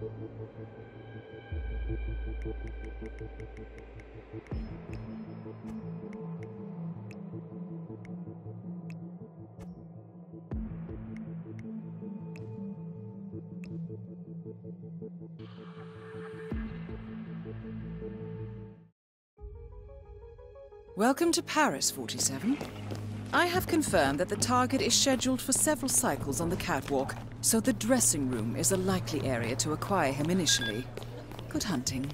Welcome to Paris, 47. I have confirmed that the target is scheduled for several cycles on the catwalk, so the dressing room is a likely area to acquire him initially. Good hunting.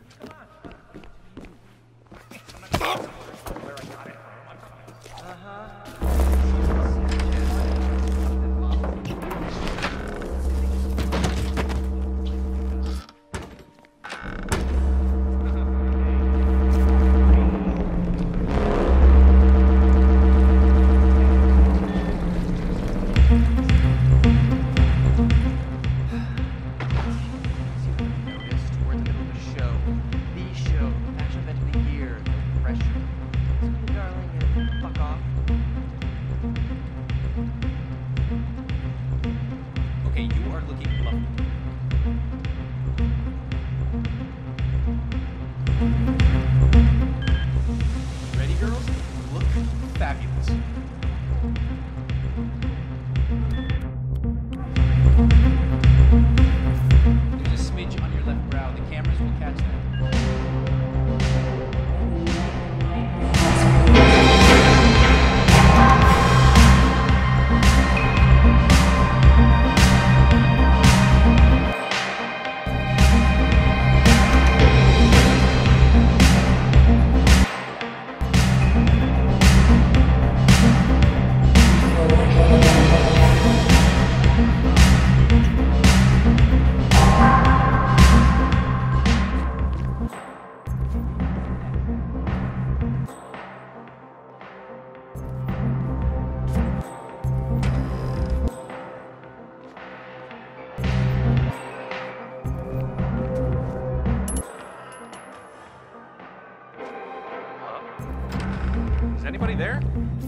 Is anybody there?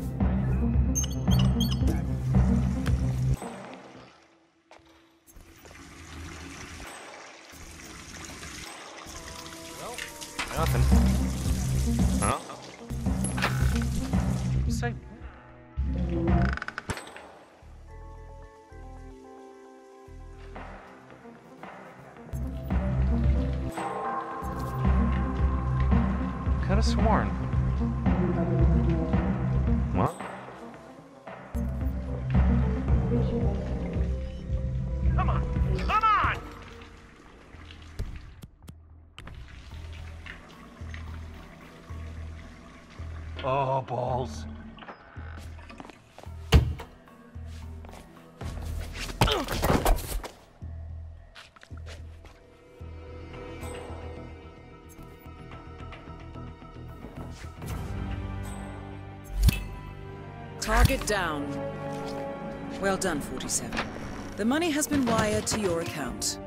Well, nothing. Huh? Say. Could have sworn. What? Come on! Come on! Oh, balls. Target down. Well done, 47. The money has been wired to your account.